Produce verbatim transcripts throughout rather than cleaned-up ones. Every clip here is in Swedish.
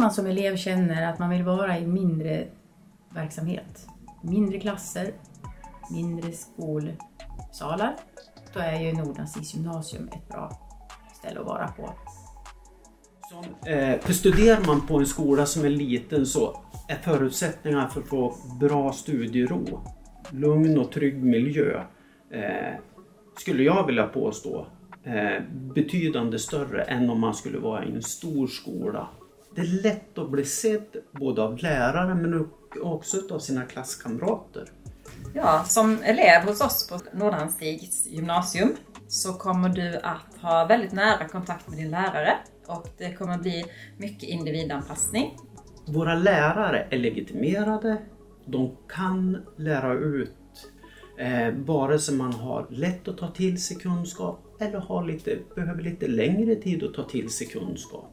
man som elev känner att man vill vara i mindre verksamhet, mindre klasser, mindre skolsalar, då är ju Nordanstigs gymnasium ett bra ställe att vara på. Som, eh, för studerar man på en skola som är liten så är förutsättningarna för att få bra studiero, lugn och trygg miljö, eh, skulle jag vilja påstå, eh, betydande större än om man skulle vara i en stor skola. Det är lätt att bli sedd både av lärare men också av sina klasskamrater. Ja, som elev hos oss på Nordanstigs gymnasium så kommer du att ha väldigt nära kontakt med din lärare och det kommer bli mycket individanpassning. Våra lärare är legitimerade, de kan lära ut eh, vare sig man har lätt att ta till sig kunskap eller har lite, behöver lite längre tid att ta till sig kunskap.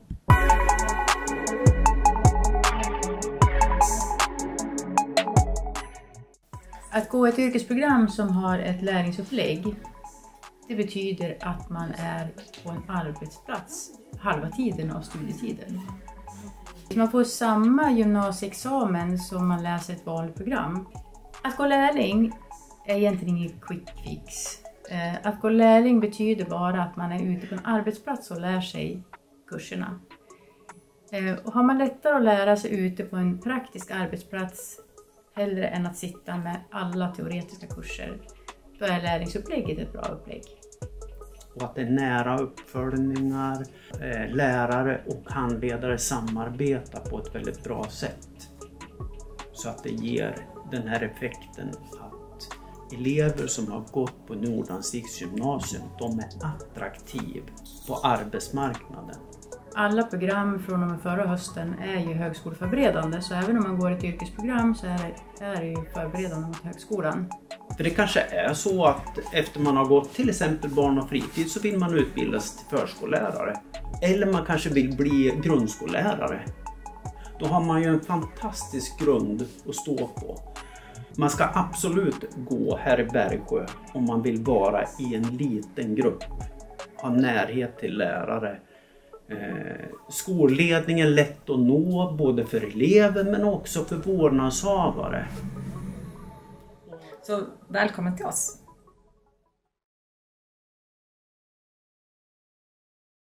Att gå ett yrkesprogram som har ett lärlingsupplägg, det betyder att man är på en arbetsplats halva tiden av studietiden. Man får samma gymnasieexamen som man läser ett vanligt program. Att gå lärling är egentligen ingen quick fix. Att gå lärling betyder bara att man är ute på en arbetsplats och lär sig kurserna. Och har man lättare att lära sig ute på en praktisk arbetsplats hellre än att sitta med alla teoretiska kurser, då är lärlingsupplägget ett bra upplägg. Och att det är nära uppföljningar, eh, lärare och handledare samarbetar på ett väldigt bra sätt. Så att det ger den här effekten att elever som har gått på Nordanstigs gymnasium, de är attraktiva på arbetsmarknaden. Alla program från och med förra hösten är ju högskoleförberedande, så även om man går ett yrkesprogram så är det, är det ju förberedande mot högskolan. För det kanske är så att efter man har gått till exempel barn- och fritid så vill man utbildas till förskollärare. Eller man kanske vill bli grundskollärare. Då har man ju en fantastisk grund att stå på. Man ska absolut gå här i Bergsjö om man vill vara i en liten grupp. Ha närhet till lärare. Eh, skolledningen är lätt att nå både för eleven men också för vårdnadshavare. Så välkommen till oss!